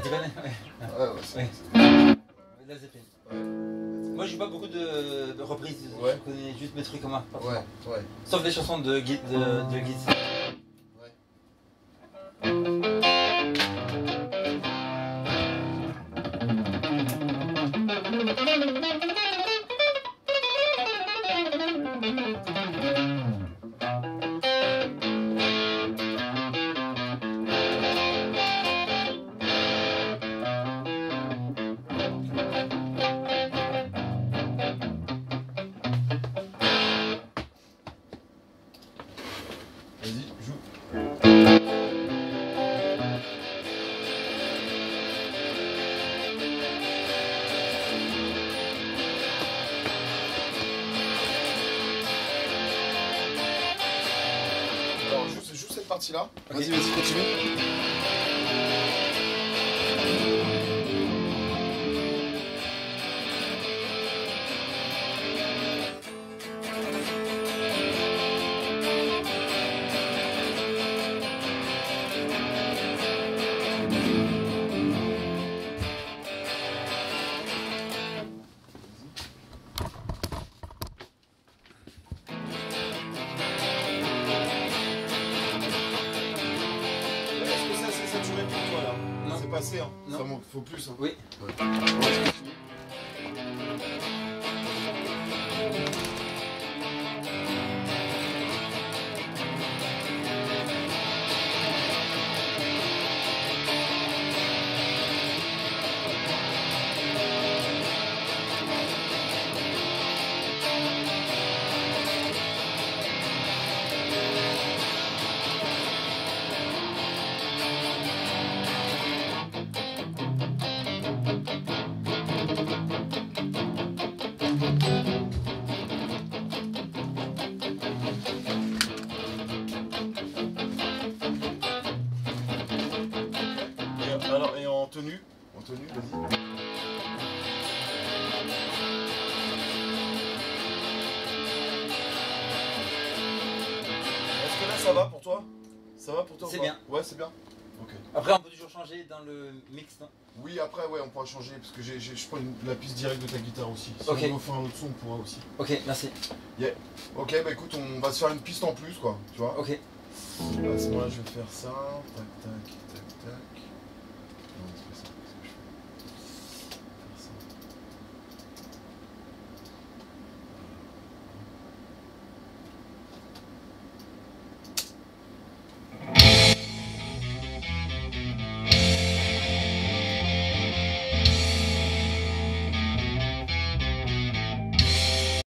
Tu connais? Ouais, c'est Led Zeppelin. Ouais. Moi, je joue pas beaucoup de reprises. Ouais. Je connais juste mes trucs communs. Ouais, ouais. Sauf les chansons de Giz. Ouais. Vas-y, joue. Alors, joue cette partie-là. Ok. Vas-y, continue. Est-ce que ça, c'est saturé pour toi là? Non. C'est passé, hein? Non. Ça manque, faut plus. Hein. Oui. Ouais. Alors, et en tenue? En tenue, vas-y. Est-ce que là, ça va pour toi? Ça va pour toi? C'est ou pas? bien. Ouais, c'est bien. Ok. Après, on peut toujours changer dans le mix, non? Oui, après, ouais, on pourra changer parce que je prends la piste directe de ta guitare aussi. Si Ok. on veut faire un autre son, on pourra aussi. Ok, merci. Ok, bah écoute, on va se faire une piste en plus, quoi. Tu vois? Ok. À ce moment-là, je vais te faire ça. Tac, tac, tac.